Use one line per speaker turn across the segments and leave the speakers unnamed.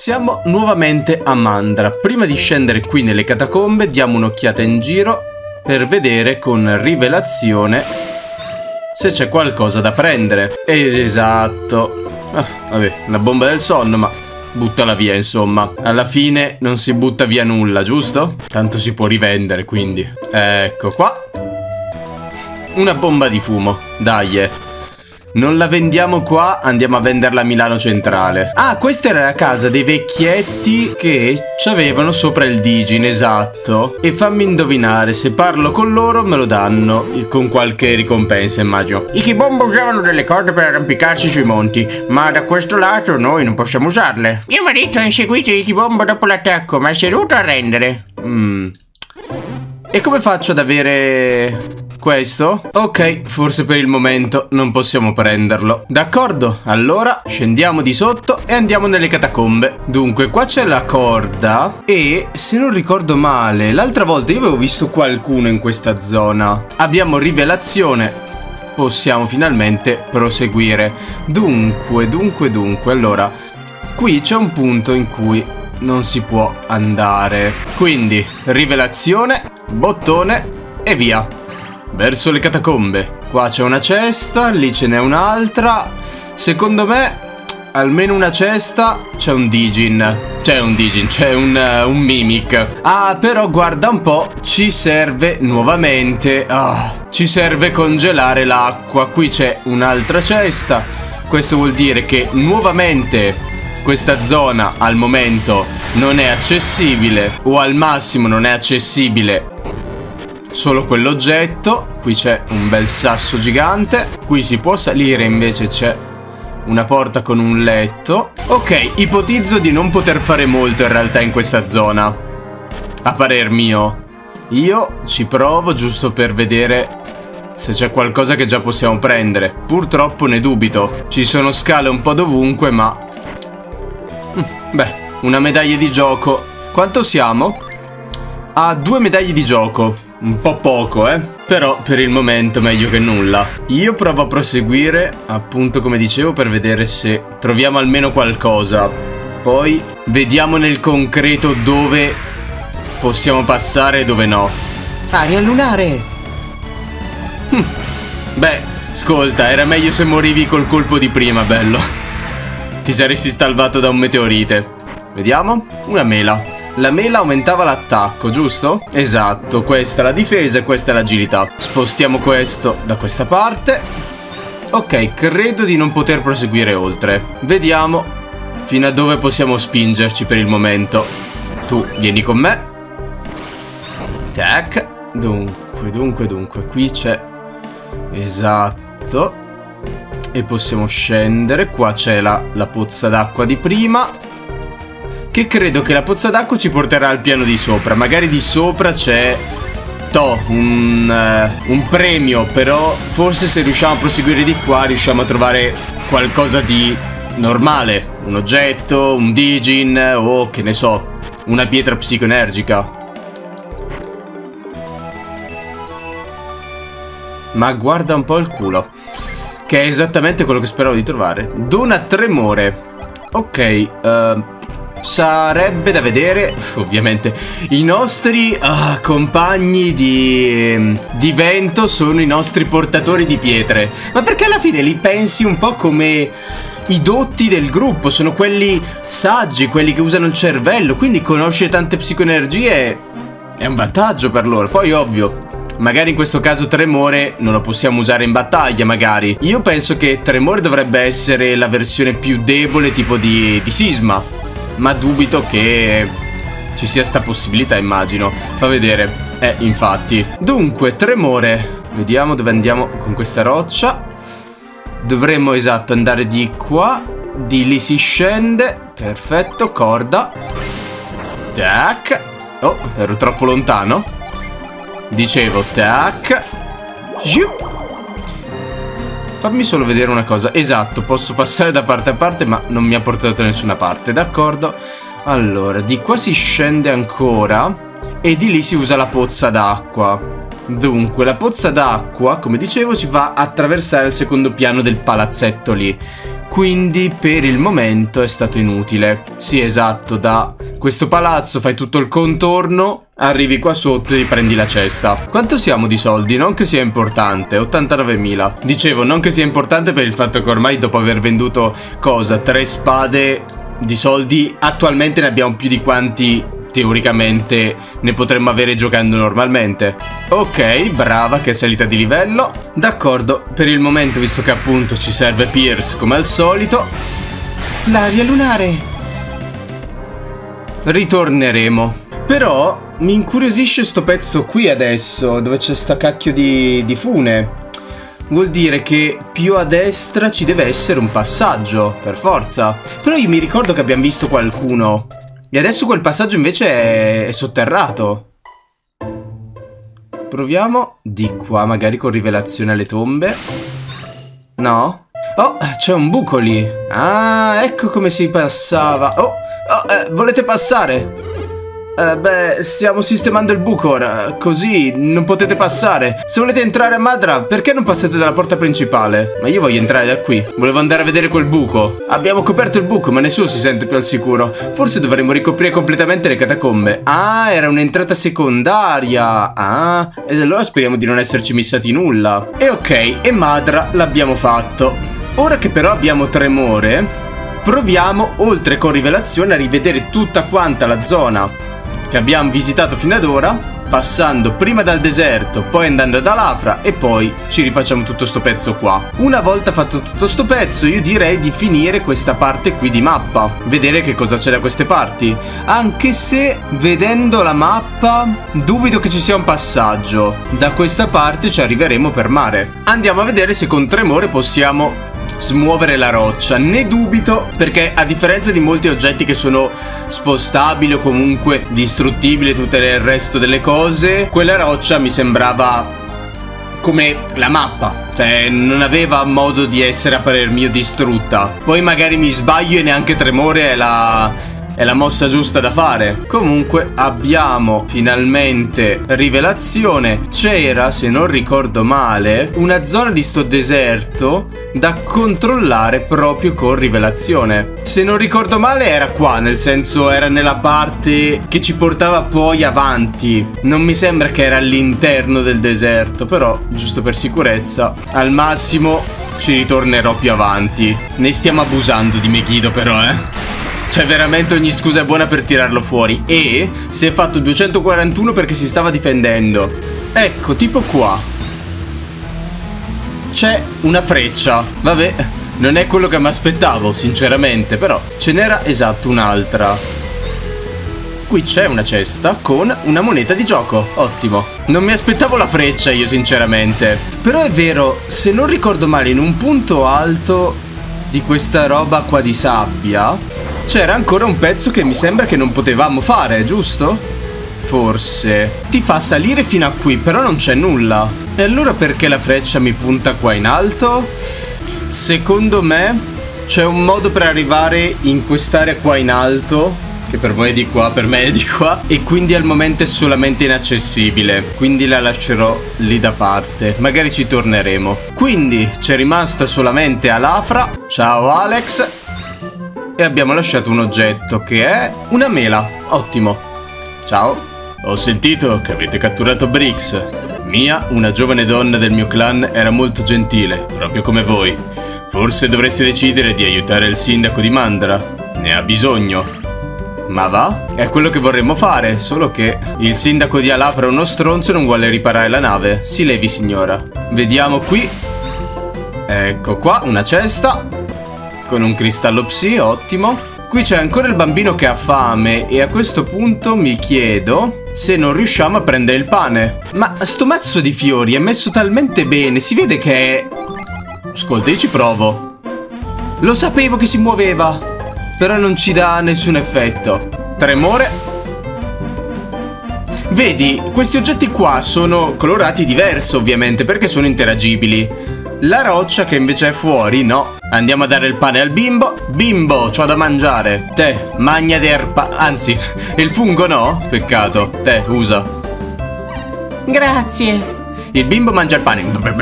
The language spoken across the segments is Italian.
Siamo nuovamente a Mandra. Prima di scendere qui nelle catacombe diamo un'occhiata in giro per vedere con rivelazione se c'è qualcosa da prendere. Esatto. Vabbè, una bomba del sonno, ma buttala via, insomma. Alla fine non si butta via nulla, giusto? Tanto si può rivendere, quindi. Ecco qua. Una bomba di fumo. Dai, non la vendiamo qua, andiamo a venderla a Milano Centrale. Ah, questa era la casa dei vecchietti che c'avevano sopra il Digin, esatto. E fammi indovinare, se parlo con loro me lo danno con qualche ricompensa, immagino. I Kibomba usavano delle corde per arrampicarsi sui monti, ma da questo lato noi non possiamo usarle. Mio marito ha inseguito i Kibomba dopo l'attacco, ma è seduto a rendere. E come faccio ad avere questo? Ok, forse per il momento non possiamo prenderlo. D'accordo, allora scendiamo di sotto e andiamo nelle catacombe. Dunque, qua c'è la corda e, se non ricordo male, l'altra volta io avevo visto qualcuno in questa zona. Abbiamo rivelazione. Possiamo finalmente proseguire. Dunque, allora, qui c'è un punto in cui non si può andare. Quindi, rivelazione, bottone e via. Verso le catacombe. Qua c'è una cesta, lì ce n'è un'altra. Secondo me, almeno una cesta, c'è un Digin. C'è un Mimic. Ah, però guarda un po', ci serve nuovamente. Ci serve congelare l'acqua. Qui c'è un'altra cesta. Questo vuol dire che nuovamente questa zona al momento non è accessibile, o al massimo non è accessibile solo quell'oggetto. Qui c'è un bel sasso gigante. Qui si può salire, invece c'è una porta con un letto. Ok, ipotizzo di non poter fare molto in realtà in questa zona, a parer mio. Io ci provo giusto per vedere se c'è qualcosa che già possiamo prendere. Purtroppo ne dubito. Ci sono scale un po' dovunque, ma beh, una medaglia di gioco. Quanto siamo? A 2 medaglie di gioco. Un po' poco, però per il momento meglio che nulla. Io provo a proseguire, appunto come dicevo, per vedere se troviamo almeno qualcosa. Poi vediamo nel concreto dove possiamo passare e dove no. Aria lunare! Beh, ascolta, era meglio se morivi col colpo di prima, bello. Ti saresti salvato da un meteorite. Vediamo. Una mela. La mela aumentava l'attacco, giusto? Esatto, questa è la difesa e questa è l'agilità. Spostiamo questo da questa parte. Ok, credo di non poter proseguire oltre. Vediamo fino a dove possiamo spingerci per il momento. Tu vieni con me. Tac. Dunque, qui c'è. Esatto. E possiamo scendere. Qua c'è la pozza d'acqua di prima, che credo che la pozza d'acqua ci porterà al piano di sopra. Magari di sopra c'è un premio, però forse se riusciamo a proseguire di qua riusciamo a trovare qualcosa di normale. Un oggetto, un Digin o che ne so, una pietra psicoenergica. Ma guarda un po' il culo, che è esattamente quello che speravo di trovare. Dona tremore. Ok, sarebbe da vedere, ovviamente. I nostri compagni di vento sono i nostri portatori di pietre. Ma perché alla fine li pensi un po' come i dotti del gruppo? Sono quelli saggi, quelli che usano il cervello. Quindi conoscere tante psicoenergie è un vantaggio per loro. Poi ovvio, magari in questo caso tremore non lo possiamo usare in battaglia, magari. Io penso che tremore dovrebbe essere la versione più debole, tipo di sisma. Ma dubito che ci sia sta possibilità, immagino. Fa vedere. Infatti. Dunque, tremore. Vediamo dove andiamo con questa roccia. Dovremmo, esatto, andare di qua. Di lì si scende. Perfetto, corda. Tac. Oh, ero troppo lontano. Dicevo, tac. Fammi solo vedere una cosa. Esatto, posso passare da parte a parte, ma non mi ha portato da nessuna parte. D'accordo. Allora, di qua si scende ancora e di lì si usa la pozza d'acqua. Dunque, la pozza d'acqua, come dicevo, ci fa attraversare il secondo piano del palazzetto lì. Quindi per il momento è stato inutile. Sì, esatto, da questo palazzo fai tutto il contorno, arrivi qua sotto e prendi la cesta. Quanto siamo di soldi? Non che sia importante, 89.000. Dicevo, non che sia importante per il fatto che ormai dopo aver venduto cosa? 3 spade di soldi, attualmente ne abbiamo più di quanti teoricamente ne potremmo avere giocando normalmente. Ok, brava, che è salita di livello. D'accordo, per il momento, visto che appunto ci serve Pierce come al solito, l'aria lunare, ritorneremo. Però mi incuriosisce sto pezzo qui adesso, dove c'è sta cacchio di fune. Vuol dire che più a destra ci deve essere un passaggio, per forza. Però io mi ricordo che abbiamo visto qualcuno e adesso quel passaggio invece è sotterrato. Proviamo di qua, magari con rivelazione alle tombe. No? Oh, c'è un buco lì. Ah, ecco come si passava. Volete passare? Beh, stiamo sistemando il buco ora, così non potete passare. Se volete entrare a Madra, perché non passate dalla porta principale? Ma io voglio entrare da qui, volevo andare a vedere quel buco. Abbiamo coperto il buco, ma nessuno si sente più al sicuro. Forse dovremmo ricoprire completamente le catacombe. Ah, era un'entrata secondaria. Ah, e allora speriamo di non esserci missati nulla. E ok, e Madra l'abbiamo fatto. Ora che però abbiamo tremore, proviamo, oltre con rivelazione, a rivedere tutta quanta la zona che abbiamo visitato fino ad ora, passando prima dal deserto, poi andando ad Alafra e poi ci rifacciamo tutto sto pezzo qua. Una volta fatto tutto sto pezzo, io direi di finire questa parte qui di mappa, vedere che cosa c'è da queste parti, anche se vedendo la mappa dubito che ci sia un passaggio. Da questa parte ci arriveremo per mare. Andiamo a vedere se con tremore possiamo smuovere la roccia. Ne dubito, perché a differenza di molti oggetti che sono spostabili o comunque distruttibili e tutto il resto delle cose, quella roccia mi sembrava come la mappa, cioè non aveva modo di essere a parer mio distrutta. Poi magari mi sbaglio e neanche tremore è la mossa giusta da fare. Comunque abbiamo finalmente rivelazione. C'era, se non ricordo male, una zona di sto deserto da controllare proprio con rivelazione. Se non ricordo male era qua, nel senso era nella parte che ci portava poi avanti. Non mi sembra che era all'interno del deserto, però giusto per sicurezza al massimo ci ritornerò più avanti. Ne stiamo abusando di Megiddo però, Cioè veramente ogni scusa è buona per tirarlo fuori. E si è fatto 241 perché si stava difendendo. Ecco, tipo qua c'è una freccia. Vabbè, non è quello che mi aspettavo sinceramente, però ce n'era esatto un'altra. Qui c'è una cesta con una moneta di gioco. Ottimo. Non mi aspettavo la freccia io sinceramente. Però è vero, se non ricordo male, in un punto alto di questa roba qua di sabbia c'era ancora un pezzo che mi sembra che non potevamo fare, giusto? Forse. Ti fa salire fino a qui, però non c'è nulla. E allora perché la freccia mi punta qua in alto? Secondo me c'è un modo per arrivare in quest'area qua in alto, che per voi è di qua, per me è di qua, e quindi al momento è solamente inaccessibile. Quindi la lascerò lì da parte. Magari ci torneremo. Quindi c'è rimasta solamente Alafra. Ciao Alex. E abbiamo lasciato un oggetto che è una mela. Ottimo. Ciao. Ho sentito che avete catturato Brix. Mia, una giovane donna del mio clan, era molto gentile, proprio come voi. Forse dovreste decidere di aiutare il sindaco di Mandra. Ne ha bisogno. Ma va? È quello che vorremmo fare, solo che il sindaco di Alafra è uno stronzo e non vuole riparare la nave. Si levi, signora. Vediamo qui. Ecco qua, una cesta con un cristallo psi, ottimo. Qui c'è ancora il bambino che ha fame e a questo punto mi chiedo se non riusciamo a prendere il pane. Ma sto mazzo di fiori è messo talmente bene, si vede che è... Ascolta, io ci provo. Lo sapevo che si muoveva, però non ci dà nessun effetto. Tremore. Vedi, questi oggetti qua sono colorati diversi ovviamente perché sono interagibili. La roccia che invece è fuori, no. Andiamo a dare il pane al bimbo. Bimbo, c'ho da mangiare. Te, magna di erba. Anzi, il fungo no? Peccato. Te, usa.
Grazie.
Il bimbo mangia il pane.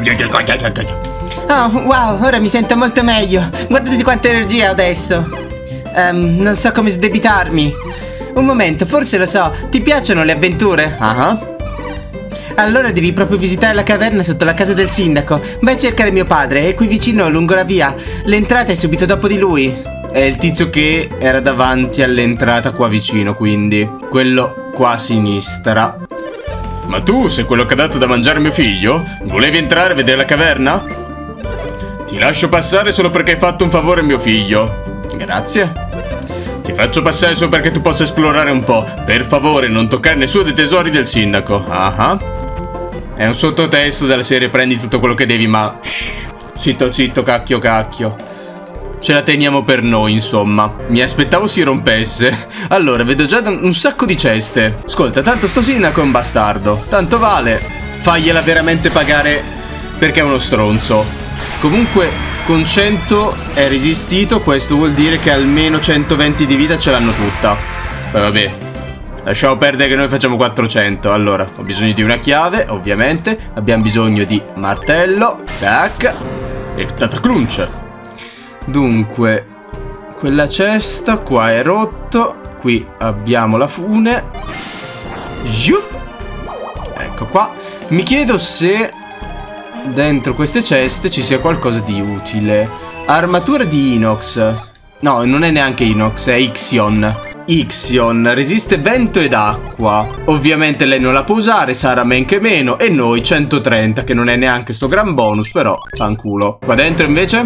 Oh, wow, ora mi sento molto meglio. Guardate quanta energia ho adesso. Non so come sdebitarmi. Un momento, forse lo so. Ti piacciono le avventure? Allora devi proprio visitare la caverna sotto la casa del sindaco. Vai a cercare mio padre, è qui vicino lungo la via. L'entrata è subito dopo di lui.
È il tizio che era davanti all'entrata qua vicino, quindi quello qua a sinistra. Ma tu sei quello che ha dato da mangiare a mio figlio? Volevi entrare a vedere la caverna? Ti lascio passare solo perché hai fatto un favore a mio figlio. Grazie. Ti faccio passare solo perché tu possa esplorare un po'. Per favore, non toccare nessuno dei tesori del sindaco. È un sottotesto della serie prendi tutto quello che devi, ma... Zitto, zitto, cacchio, cacchio. Ce la teniamo per noi, insomma. Mi aspettavo si rompesse. Allora, vedo già un sacco di ceste. Ascolta, tanto sto sindaco è un bastardo. Tanto vale. Fagliela veramente pagare perché è uno stronzo. Comunque, con 100 è resistito. Questo vuol dire che almeno 120 di vita ce l'hanno tutta. Poi vabbè, lasciamo perdere che noi facciamo 400. Allora, ho bisogno di una chiave, ovviamente. Abbiamo bisogno di martello. Tac. E tataclunch. Dunque, quella cesta qua è rotto. Qui abbiamo la fune. Ecco qua. Mi chiedo se dentro queste ceste ci sia qualcosa di utile. Armatura di inox. No, non è neanche inox, è Ixion. Ixion resiste vento ed acqua. Ovviamente lei non la può usare, Sara men che meno. E noi 130, che non è neanche sto gran bonus, però fanculo. Qua dentro invece?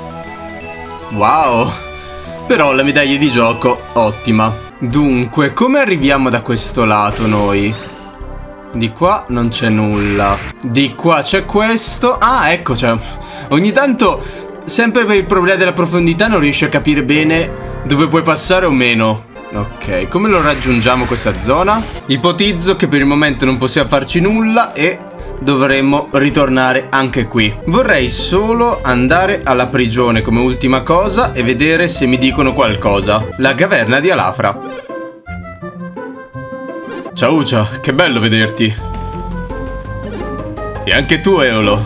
Wow. Però la medaglia di gioco, ottima. Dunque, come arriviamo da questo lato noi? Di qua non c'è nulla. Di qua c'è questo. Ah, ecco, cioè, ogni tanto, sempre per il problema della profondità, non riesci a capire bene dove puoi passare o meno. Ok, come lo raggiungiamo questa zona? Ipotizzo che per il momento non possiamo farci nulla e dovremmo ritornare anche qui. Vorrei solo andare alla prigione come ultima cosa e vedere se mi dicono qualcosa. La caverna di Alafra. Ciao Ucia, che bello vederti. E anche tu, Eolo.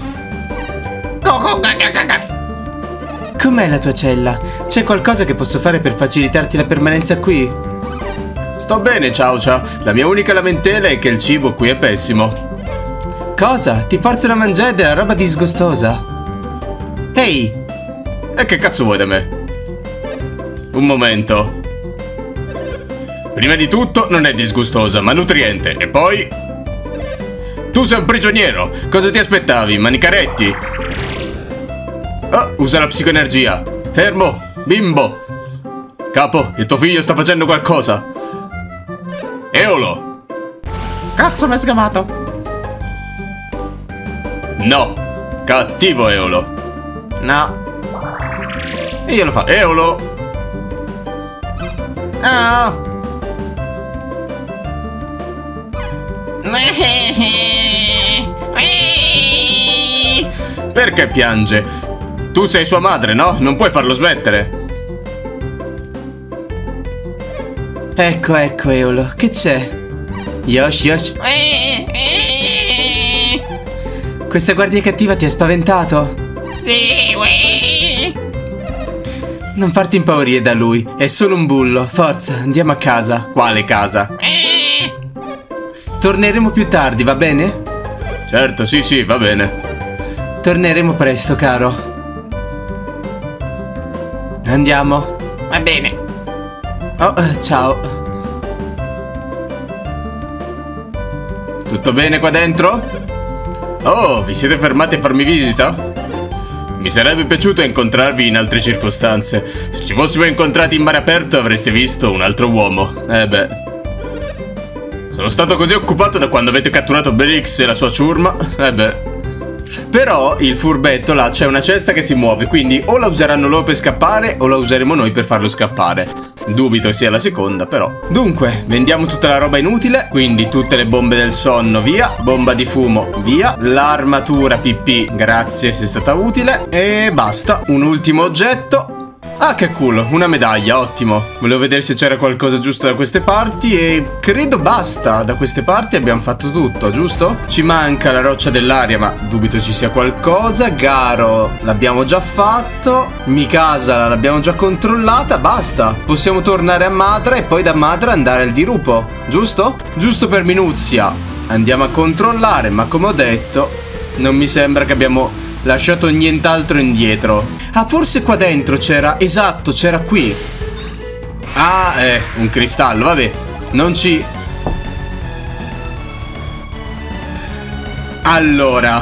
Com'è la tua cella? C'è qualcosa che posso fare per facilitarti la permanenza qui?
Sto bene, ciao Ucia. La mia unica lamentela è che il cibo qui è pessimo.
Cosa? Ti forzano a mangiare della roba disgustosa? Ehi!
E che cazzo vuoi da me? Un momento. Prima di tutto non è disgustosa, ma nutriente. E poi... Tu sei un prigioniero. Cosa ti aspettavi? Manicaretti? Oh, usa la psicoenergia. Fermo, bimbo. Capo, il tuo figlio sta facendo qualcosa. Eolo.
Cazzo, mi hai sgamato.
No, cattivo Eolo.
No.
E io lo fa. Eolo.
Oh.
Perché piange? Tu sei sua madre, no? Non puoi farlo smettere.
Ecco, ecco, Eolo. Che c'è? Yosh. Questa guardia cattiva ti ha spaventato?
Sì,
Non farti impaurire da lui. È solo un bullo. Forza, andiamo a casa.
Quale casa?
Torneremo più tardi, va bene?
Certo, sì, va bene.
Torneremo presto, caro. Andiamo.
va bene.
Oh, ciao.
Tutto bene qua dentro? Oh, vi siete fermati a farmi visita? Mi sarebbe piaciuto incontrarvi in altre circostanze. Se ci fossimo incontrati in mare aperto avreste visto un altro uomo. Beh. Sono stato così occupato da quando avete catturato Berix e la sua ciurma. Beh. Però il furbetto là c'è una cesta che si muove, quindi o la useranno loro per scappare o la useremo noi per farlo scappare. Dubito sia la seconda, però. Dunque, vendiamo tutta la roba inutile, quindi tutte le bombe del sonno, via. Bomba di fumo, via. L'armatura PP, grazie, sei stata utile. E basta. Un ultimo oggetto. Ah, che culo, una medaglia, ottimo. Volevo vedere se c'era qualcosa giusto da queste parti e credo basta. Da queste parti abbiamo fatto tutto, giusto? Ci manca la roccia dell'aria, ma dubito ci sia qualcosa. Garo l'abbiamo già fatto. Mikasa l'abbiamo già controllata, basta. Possiamo tornare a Madra e poi da Madra andare al dirupo, giusto? Giusto per minuzia. Andiamo a controllare, ma come ho detto, non mi sembra che abbiamo lasciato nient'altro indietro. Ah, forse qua dentro c'era... Esatto, c'era qui. Ah, un cristallo, vabbè. Non ci... Allora,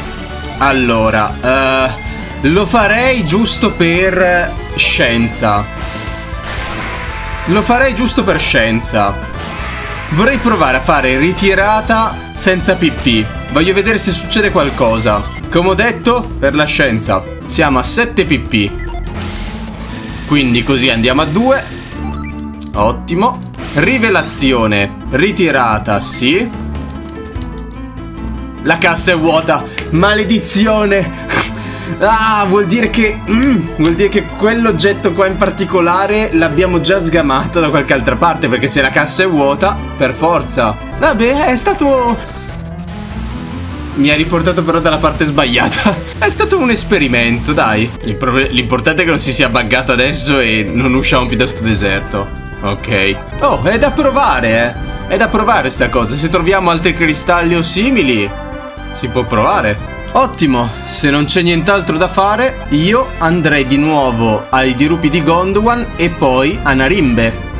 lo farei giusto per scienza. Lo farei giusto per scienza. Vorrei provare a fare ritirata senza PP. Voglio vedere se succede qualcosa. Come ho detto, per la scienza. Siamo a 7 PP. Quindi così andiamo a 2. Ottimo. Rivelazione. Ritirata, sì. La cassa è vuota. Maledizione. Ah, vuol dire che quell'oggetto qua in particolare l'abbiamo già sgamato da qualche altra parte, perché se la cassa è vuota, per forza. Vabbè, è stato... Mi ha riportato però dalla parte sbagliata. È stato un esperimento, dai. L'importante è che non si sia buggato adesso e non usciamo più da sto deserto. Ok. Oh, è da provare, È da provare sta cosa. Se troviamo altri cristalli o simili, si può provare. Ottimo, se non c'è nient'altro da fare, io andrei di nuovo ai dirupi di Gondwan e poi a Narimbe.